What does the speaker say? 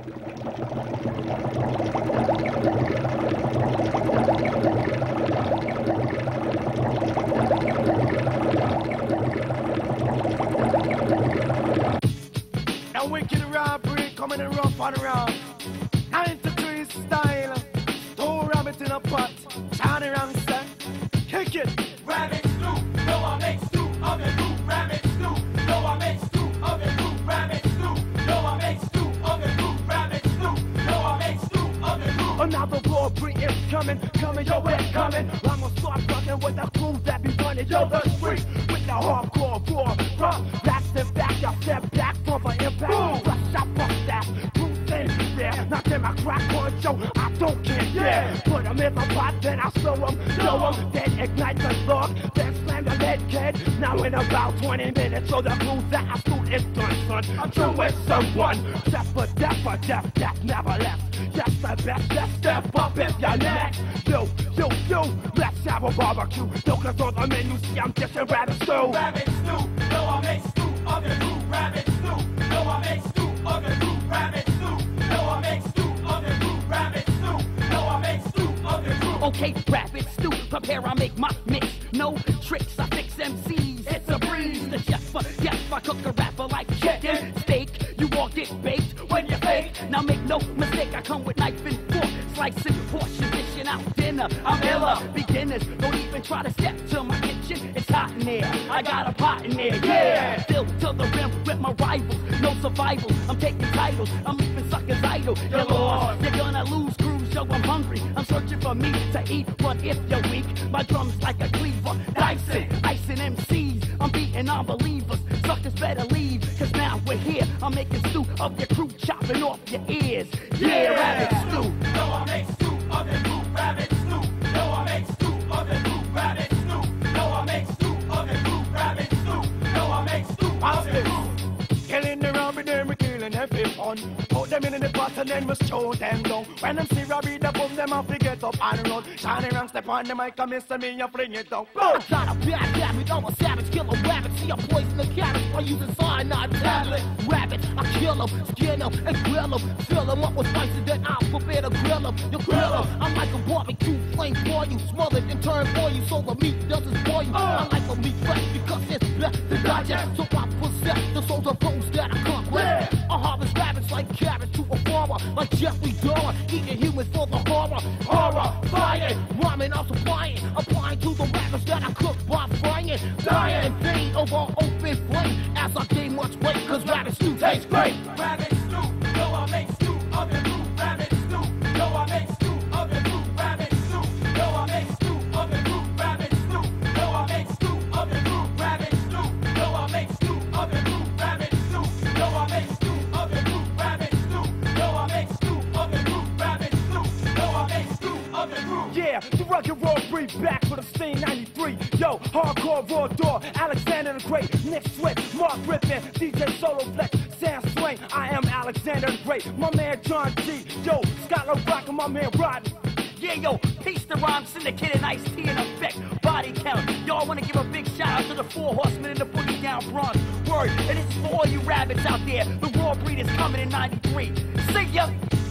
Now wicked robbery coming in rough and around. 93 style. Two rabbits in a pot. Johnny Rang set. Kick it. Rabbit stew, no I make stew of the root. Rabbit stew, no I make stew of the root. Rabbit stew, no I make stew of the root. Rabbit stew, no I make stew of the root. Another robbery is coming, yo, it's coming. I'm gonna start fucking with the crew that be running, yo, the street. With the hardcore raw. Back to back, I step back from an impact. Rush up, fuck that. Bruce there. Not in my crack on, yo, I don't care, yeah. Put them in my pot, then I show them. Then ignite the spark, then slam the lead kid. Now in about 20 minutes, so the crew that I shoot is done, son. I'm done with someone. Death for death, never left. Yes, the best, let's step up if you're next. Yo, let's have a barbecue. Yo, cause on the menu, see I'm dishing rabbit stew. Rabbit stew, no I make stew of the root. Rabbit stew, no I make stew of the root. Rabbit stew, no I make stew of the root. Rabbit stew, no I make stew of the root. Okay, rabbit stew, prepare, I make my mix. No tricks, I fix MCs, it's a breeze. The chef, yes, I cook a rapper like chicken, steak. You all get baked when you fake. Now make no mistake, I come with knife and fork, slicing portion, dishing out dinner. I'm illa, beginners don't even try to step to my kitchen. It's hot in there, I got a pot in there, yeah. Filled to the rim with my rivals, no survival. I'm taking titles, I'm leaving suckers idle. You're lost, you're gonna lose crews, yo, I'm hungry. I'm searching for meat to eat, but if you're weak, my drum's like a cleaver, dicing, icing MCs. I'm beating unbelievers, suckers better leave, cause now we're here. I'm making stew of your crew, chopping off your ears. Yeah, rabbit stew. No, I make stew of the root. Rabbit stew. No, I make stew of the root. Rabbit stew. No, I make stew of the root. Rabbit stew. No, I make stew of the root. Killing the rabbit, then we killing every fun. Put them in the pot and then we show them down. When them see rabbit, they boom them off, they get up and run. Johnny Rang step on the mic, and Mr. Me, you bring it down. I got a bad habit, I'm a savage, kill a rabbit. See, I poison the cabbage by using cyanide tablet. Rabbit, I kill them, skin them, and grill them. Fill them up with spices, then I'll prepare to grill them. You grill them, I'm like a barbecue flame for you. Smother it and turn for you so the meat doesn't spoil you. I like the meat fresh because it's best to digest. So I possess the souls of those that I cook with. I harvest rabbits like carrots to a farmer, like Jeffrey Dahmer, eating humans for the horror, fire, rhyming, I'm supplying, applying to the rabbits that I cook by frying, dying in vain over open flame, as I gain much weight, cause rabbit stew tastes great. Rabbit stew, no I make stew of the root. Rabbit stew, no I make stew of the root. Rabbit stew, no I make stew of the root. Rabbit stew, no I make stew of the root. Rabbit stew, no I make stew of the root. Rabbit stew, no I make stew of the root. Rabbit stew, no I make stew of the root. Rabbit stew, no I make stew of the root. Yeah, the rugged raw breed back for the scene 93. Yo, hardcore raw door, Alexander the Great, Nick Swift, Mark Griffin, DJ Solo Flex, Sam Swain. I am Alexander the Great. My man John G. Yo, Scotland Rock and my man Rodney. Yeah, yo, peace to rhyme, syndicate and Ice T in effect, body count. Y'all wanna give a big shout out to the 4 horsemen in the boogie down Bronx. Word, and this is for all you rabbits out there. The raw breed is coming in 93. See ya!